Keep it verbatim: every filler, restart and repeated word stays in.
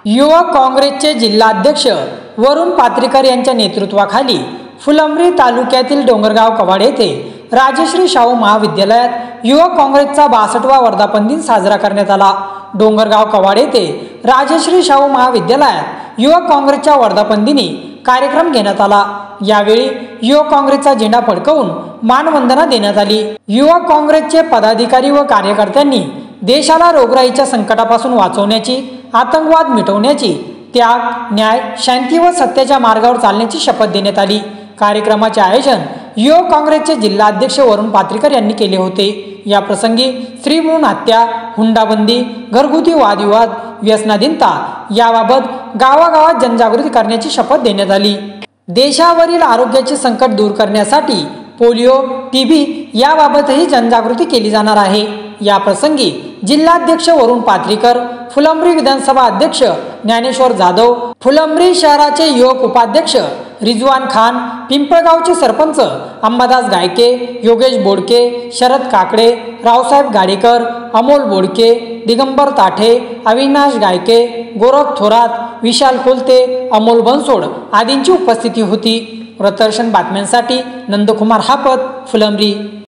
युवक काँग्रेसचे जिल्हाध्यक्ष वरुण पात्रीकर यांच्या नेतृत्वाखाली फुलंब्री तालुक्यातील डोंगरगाव कवाड येथे राजश्री शाहू महाविद्यालयात युवक काँग्रेसचा बासष्टवा वर्धापन दिन साजरा करण्यात आला। डोंगरगाव कवाड येथे राजश्री शाहू महाविद्यालयात युवक काँग्रेसच्या वर्धापन दिनी कार्यक्रम घेण्यात आला। यावेळी युवक काँग्रेसचा झेंडा फडकवून मानवंदना देण्यात आली। युवक काँग्रेसचे पदाधिकारी व कार्यकर्त्यांनी देशाला रोगराईच्या संकटापासून वाचवण्याची, आतंकवाद मिटवण्याची, त्याग, न्याय, शांती व सत्याच्या मार्गावर चालण्याची शपथ देण्यात आली। कार्यक्रमाचे आयोजन युवक काँग्रेसचे जिल्हाध्यक्ष वरुण पात्रीकर यांनी केले होते। या प्रसंगी स्त्री भ्रूण हत्या, हुंडाबंदी, घरगुती वादविवाद, व्यसनाधीनता याबाबत गावागावात जनजागृती करण्याची शपथ देण्यात आली। देशावरील आरोग्याचे संकट दूर करण्यासाठी पोलिओ, टीबी याबाबतही जनजागृती केली जाणार आहे। या प्रसंगी जिल्हाध्यक्ष वरुण पात्रीकर, फुलंब्री विधानसभा अध्यक्ष ज्ञानेश्वर जाधव, फुलंब्री शहराचे युवक उपाध्यक्ष रिजवान खान, पिंपळगावचे सरपंच अंबादास गायके, योगेश बोडके, शरद काकडे, रावसाहेब गाडेकर, अमोल बोडके, दिगंबर ताठे, अविनाश गायके, गोरख थोरात, विशाल कोलते, अमोल बनसोड आदींची उपस्थिती होती। प्रदर्शन बातम्यांसाठी नंदकुमार हापत, फुलंब्री।